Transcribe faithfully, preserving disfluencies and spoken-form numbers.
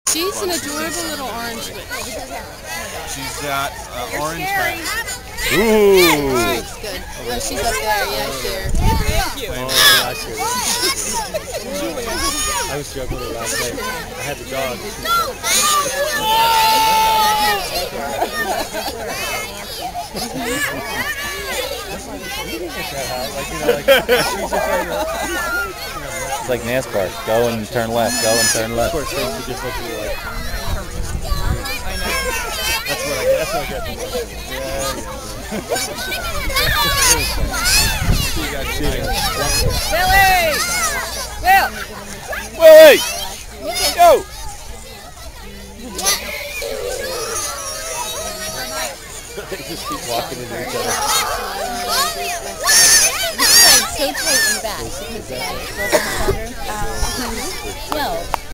She's an adorable little orange witch. She's got uh, orange hair. Ooh! That's good. Oh, she's up there. Yeah, I see her. Thank you. Oh, yeah, I see her. I was struggling with it last night. I had the dog. It's like NASCAR. Go and turn left. Go and turn left. Of course, things are just like you like. That's what I get. That's what I get from this. Yeah, yeah. Willie! Will! Willie! Go! They just keep walking into each other. So tight in the back because of my broken shoulder. No.